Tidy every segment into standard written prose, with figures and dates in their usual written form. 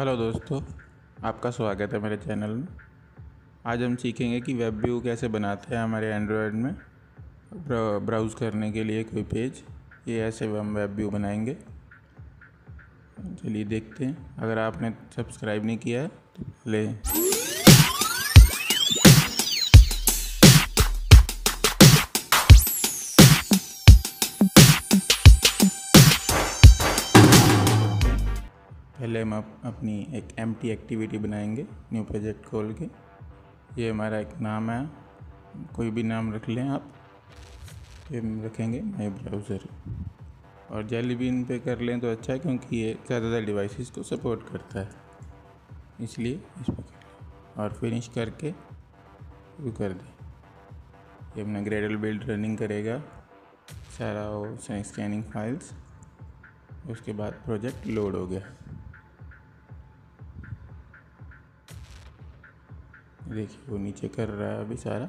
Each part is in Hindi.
हेलो दोस्तों, आपका स्वागत है मेरे चैनल में। आज हम सीखेंगे कि वेब व्यू कैसे बनाते हैं हमारे एंड्रॉयड में ब्राउज़ करने के लिए कोई पेज। ये ऐसे हम वेब व्यू बनाएंगे। चलिए देखते हैं। अगर आपने सब्सक्राइब नहीं किया है तो पहले हम अपनी एक एम्प्टी एक्टिविटी बनाएंगे न्यू प्रोजेक्ट खोल के। ये हमारा एक नाम है, कोई भी नाम रख लें आप। ये हम रखेंगे माई ब्राउज़र, और जेली बीन पे कर लें तो अच्छा है क्योंकि ये ज़्यादातर डिवाइसेस को सपोर्ट करता है, इसलिए इस पर कर लें और फिनिश करके शुरू कर दें। ये अपना ग्रेडल बिल्ड रनिंग करेगा सारा वो स्कैनिंग फाइल्स। उसके बाद प्रोजेक्ट लोड हो गया। देखिए वो नीचे कर रहा है अभी सारा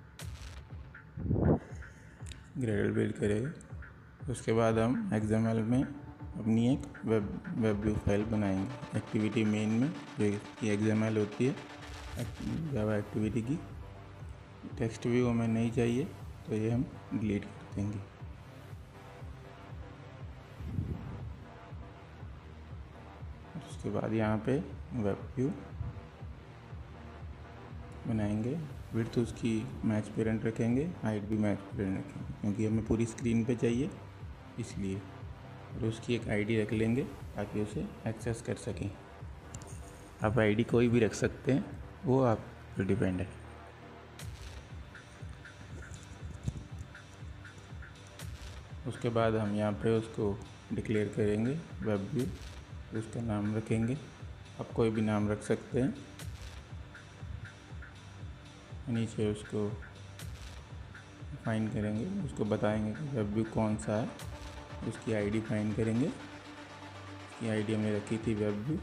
ग्रेडल बिल्ड करेगा। उसके बाद हम XML में अपनी एक वेब व्यू फाइल बनाएंगे एक्टिविटी मेन में, जो कि XML होती है जावा एक्टिविटी की। टेक्स्ट व्यू हमें नहीं चाहिए तो ये हम डिलीट कर देंगे। उसके बाद यहाँ पे वेब व्यू बनाएंगे। विड्थ उसकी मैच पेरेंट रखेंगे, हाइट भी मैच पेरेंट रखेंगे क्योंकि हमें पूरी स्क्रीन पे चाहिए इसलिए। और उसकी एक आईडी रख लेंगे ताकि उसे एक्सेस कर सकें। आप आईडी कोई भी रख सकते हैं, वो आप पर डिपेंड है। उसके बाद हम यहाँ पे उसको डिक्लेयर करेंगे वेब व्यू, उसका नाम रखेंगे। आप कोई भी नाम रख सकते हैं। नीचे उसको फाइंड करेंगे, उसको बताएंगे कि वेब व्यू कौन सा है। उसकी आईडी फाइंड करेंगे। उसकी आईडी हमने रखी थी वेब व्यू।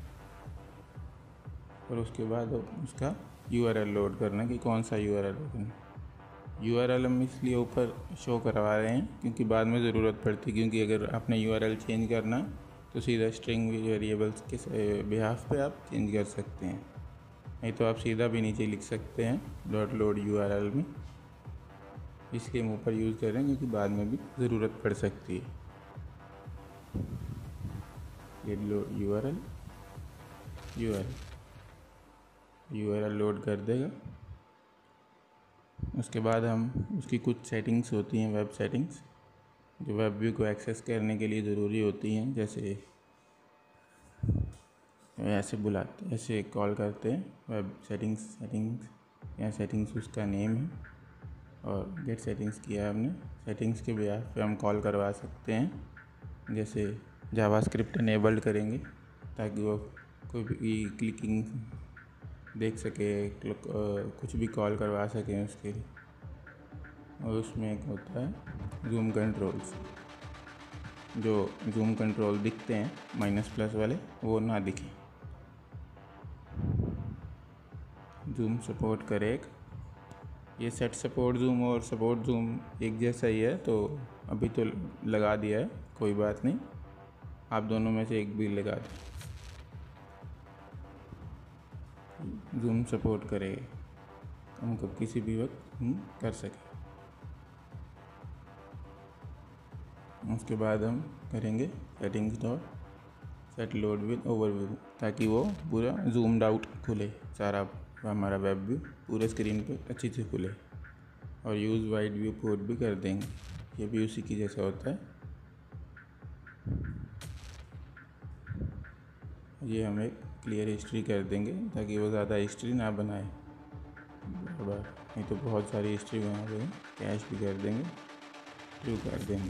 और उसके बाद उसका URL लोड करना कि कौन सा URL रखना। URL हम इसलिए ऊपर शो करवा रहे हैं क्योंकि बाद में ज़रूरत पड़ती है, क्योंकि अगर आपने URL चेंज करना तो सीधा स्ट्रिंग वेरिएबल्स के बिहाफ पे आप चेंज कर सकते हैं, नहीं तो आप सीधा भी नीचे लिख सकते हैं .load URL में। इसलिए हम ऊपर यूज़ कर रहे हैं क्योंकि बाद में भी ज़रूरत पड़ सकती है। ये URL लोड कर देगा। उसके बाद हम उसकी कुछ सेटिंग्स होती हैं, वेब सेटिंग्स, जो वेब व्यू को एक्सेस करने के लिए ज़रूरी होती हैं। जैसे ऐसे कॉल करते हैं वेब सेटिंग्स या सेटिंग्स उसका नेम है, और गेट सेटिंग्स किया है हमने। सेटिंग्स के बिहाफ पे हम कॉल करवा सकते हैं। जैसे जावास्क्रिप्ट इनेबल्ड करेंगे ताकि वो कोई भी क्लिकिंग देख सके, कुछ भी कॉल करवा सकें उसके लिए। और उसमें एक होता है जूम कंट्रोल्स, जो जूम कंट्रोल दिखते हैं -+ वाले, वो ना दिखें। जूम सपोर्ट करे ये सेट सपोर्ट जूम और सपोर्ट जूम एक जैसा ही है, तो अभी तो लगा दिया है, कोई बात नहीं। आप दोनों में से एक भी लगा दें। जूम सपोर्ट करे हमको किसी भी वक्त हम कर सकें। उसके बाद हम करेंगे settings.set load with overview, ताकि वो पूरा जूम्ड आउट खुले, सारा हमारा वेब व्यू पूरे स्क्रीन पे अच्छी से खुले। और यूज़ वाइड व्यू कोड भी कर देंगे, ये भी उसी की जैसा होता है। ये हम एक क्लियर हिस्ट्री कर देंगे ताकि वो ज़्यादा हिस्ट्री ना बनाए बार, नहीं तो बहुत सारी हिस्ट्री बना देंगे। कैश भी कर देंगे, ट्रू कर देंगे,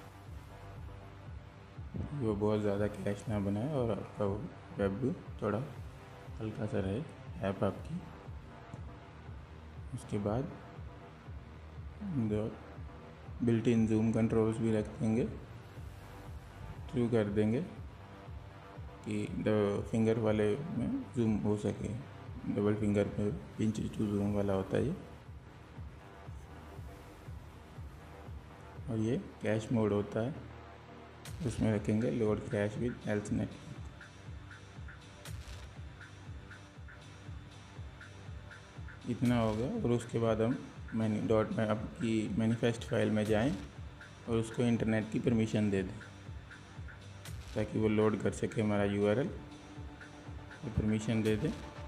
वो बहुत ज़्यादा कैश ना बनाए और आपका वेब व्यू थोड़ा हल्का सा रहे ऐप आपकी। उसके बाद बिल्ट इन जूम कंट्रोल्स भी रख देंगे, ट्रू कर देंगे कि फिंगर वाले में जूम हो सके। डबल फिंगर पे पिंच टू जूम वाला होता है ये। और ये कैश मोड होता है, उसमें रखेंगे load cache with else network. इतना हो गया। और उसके बाद हम आपकी मैनिफेस्ट फाइल में जाएं और उसको इंटरनेट की परमिशन दे दें ताकि वो लोड कर सके हमारा URL। तो परमिशन दे दें,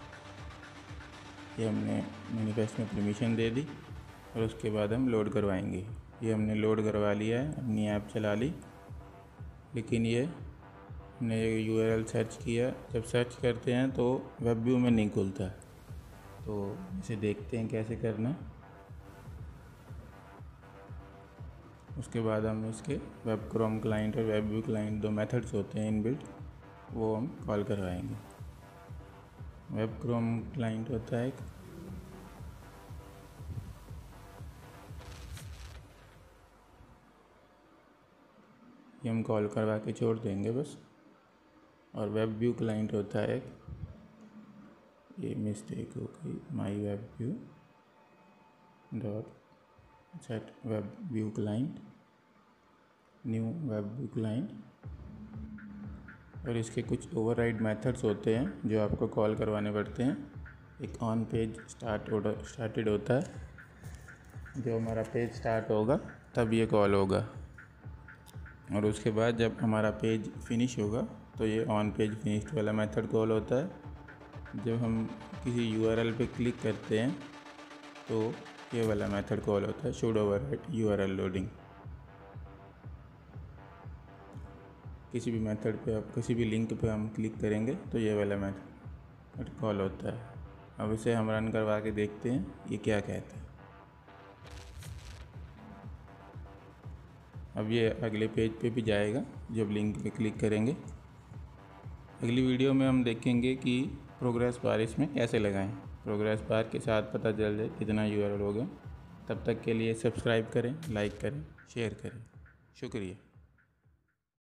ये हमने मैनिफेस्ट में परमिशन दे दी और उसके बाद हम लोड करवाएंगे। ये हमने लोड करवा लिया है, अपनी ऐप चला ली, लेकिन ये हमने URL सर्च किया। जब सर्च करते हैं तो वेब व्यू में नहीं खुलता, तो इसे देखते हैं कैसे करना है। उसके बाद हम इसके वेब क्रोम क्लाइंट और वेब व्यू क्लाइंट 2 मेथड्स होते हैं इनबिल्ट, वो हम कॉल करवाएंगे। वेब क्रोम क्लाइंट होता है ये हम कॉल करवा के छोड़ देंगे बस। और वेब व्यू क्लाइंट होता है ये मिस्टेक हो गई, my web view dot set web view client new web view client. और इसके कुछ ओवरराइड मेथड्स होते हैं जो आपको कॉल करवाने पड़ते हैं। एक ऑन पेज स्टार्टेड होता है, जो हमारा पेज स्टार्ट होगा तब ये कॉल होगा। और उसके बाद जब हमारा पेज फिनिश होगा तो ये ऑन पेज फिनिश्ड वाला मेथड कॉल होता है। जब हम किसी URL पे क्लिक करते हैं तो ये वाला मेथड कॉल होता है, शुड ओवरराइट URL लोडिंग। किसी भी मेथड पे आप किसी भी लिंक पे हम क्लिक करेंगे तो ये वाला मेथड कॉल होता है। अब इसे हम रन करवा के देखते हैं ये क्या कहता है। अब ये अगले पेज पे भी जाएगा जब लिंक पे क्लिक करेंगे। अगली वीडियो में हम देखेंगे कि प्रोग्रेस बार इसमें कैसे लगाएं। प्रोग्रेस बार के साथ पता चल जाए कितना URL हो गया। तब तक के लिए सब्सक्राइब करें, लाइक करें, शेयर करें। शुक्रिया।